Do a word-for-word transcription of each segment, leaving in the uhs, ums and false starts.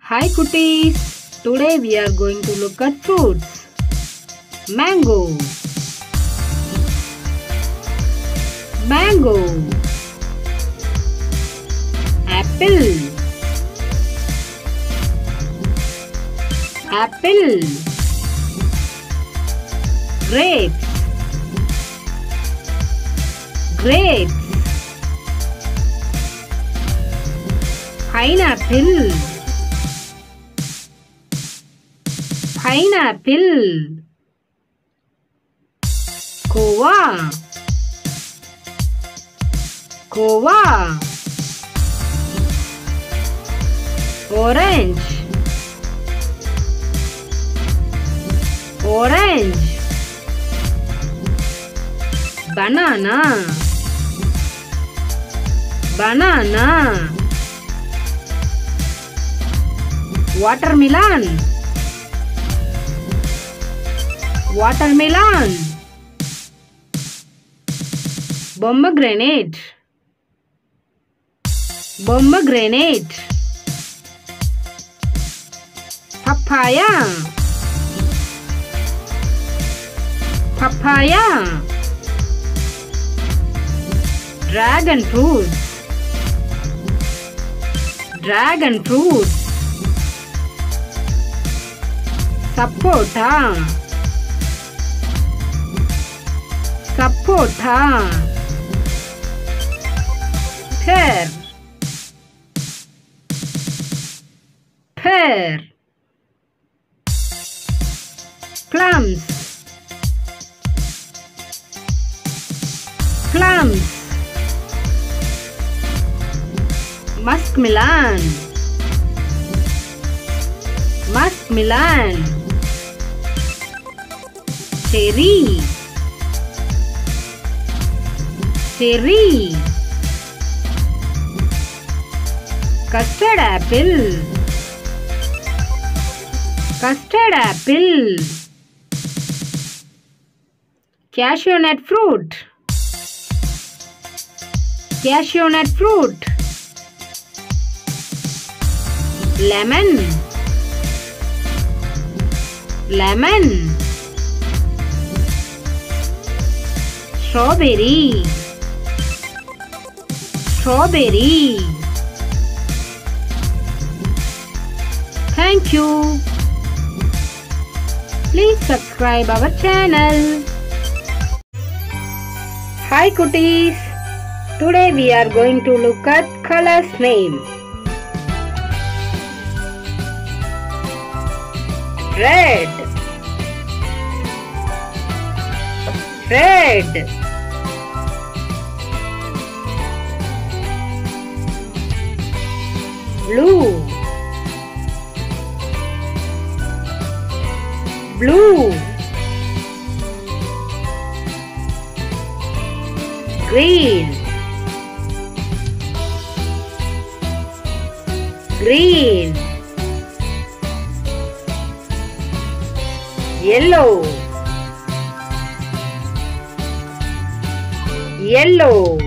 Hi cuties, today we are going to look at fruits. Mango, mango, apple, apple, grapes, grapes, pineapple, pineapple, guava, guava, orange, orange, banana, banana, watermelon, watermelon, pomegranate, pomegranate, papaya, papaya, dragon fruit, dragon fruit, sapota, sapota, pear, pear, plums, plums, muskmelon, muskmelon, cherry, cherry, custard apple, custard apple, cashew nut fruit, cashew nut fruit, lemon, lemon, strawberry, strawberry. Thank you. Please subscribe our channel. Hi cuties. Today we are going to look at colors name. Red, red, blue, blue, green, green, yellow, yellow,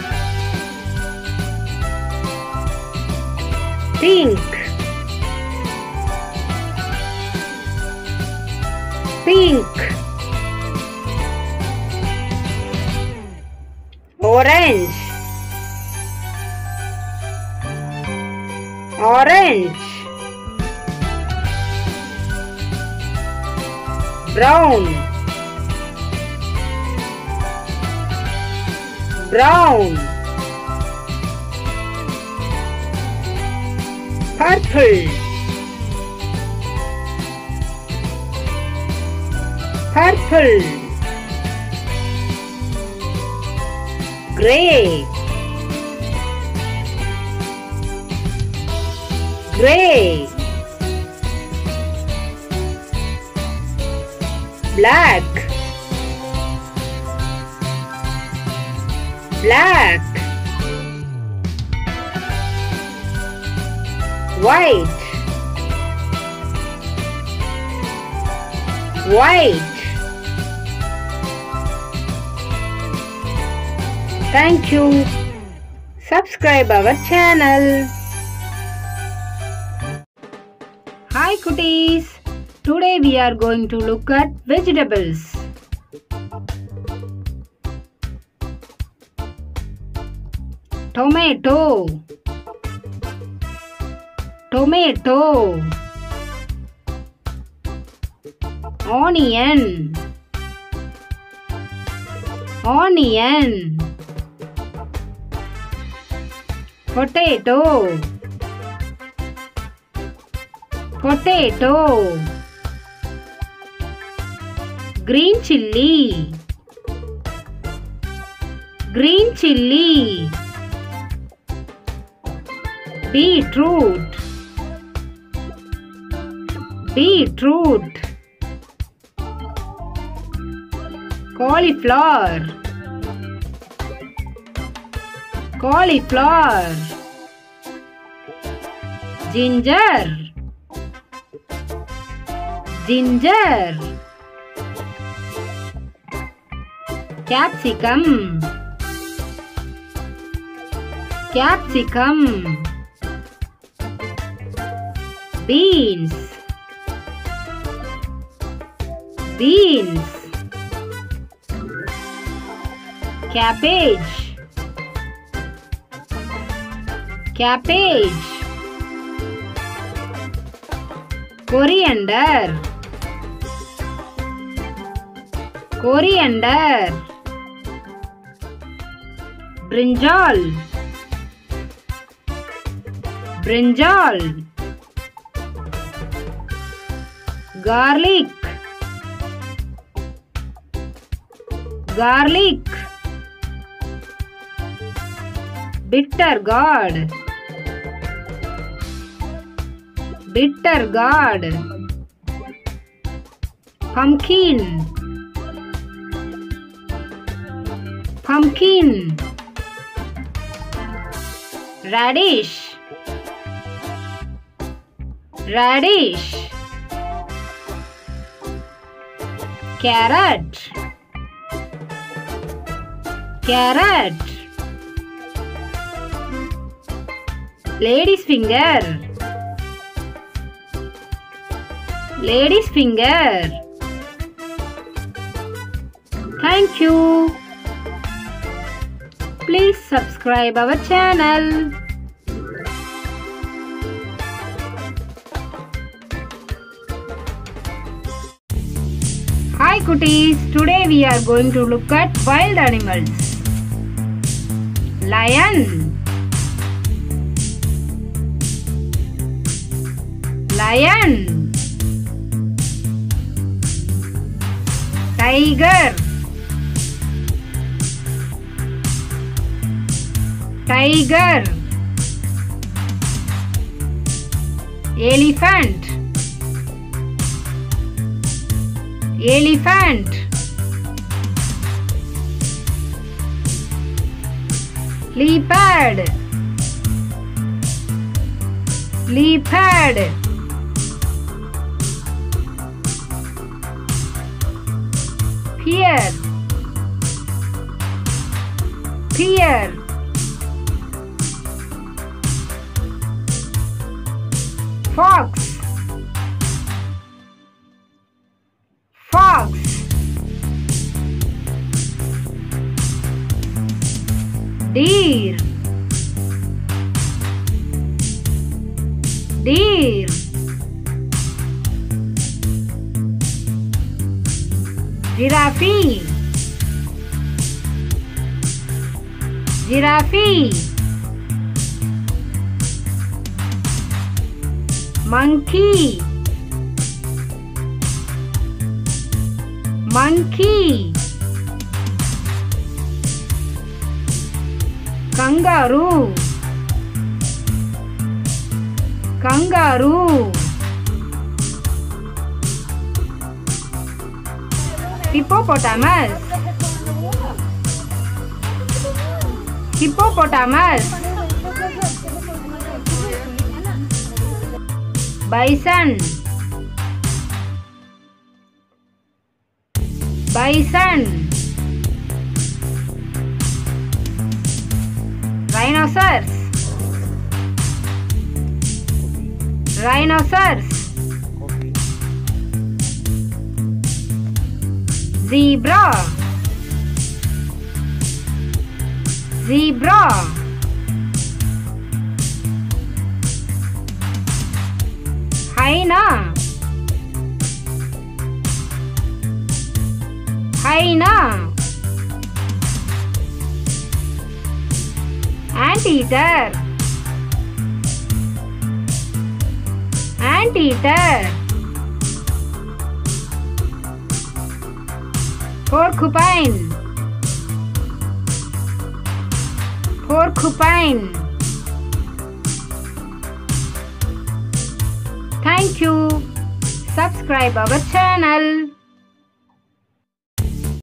pink, pink, orange, orange, brown, brown, purple, purple, grey, grey, black, black, white, white. Thank you. Subscribe our channel. Hi cuties! Today we are going to look at vegetables. Tomato, tomato, onion, onion, potato, potato, green chilli, green chilli, beetroot, beetroot, cauliflower, cauliflower, ginger, ginger, capsicum, capsicum, beans, beans, cabbage, cabbage, coriander, coriander, brinjal, brinjal, garlic, garlic, bitter gourd, bitter gourd, pumpkin, pumpkin, radish, radish, carrot, carrot, lady's finger, lady's finger. Thank you. Please subscribe our channel. Hi cuties, today we are going to look at wild animals. Lion, lion, tiger, tiger, elephant, elephant, leopard, leopard, pear, pear, fox, fox, deer, deer, giraffe, giraffe, monkey, monkey, kangaroo, kangaroo, hippopotamus, hippopotamus, bison, bison, rhinoceros, rhinoceros, Zebra. Zebra. Hyena. Hyena. Anteater. Anteater. Porcupine. Porcupine. Thank you. Subscribe our channel.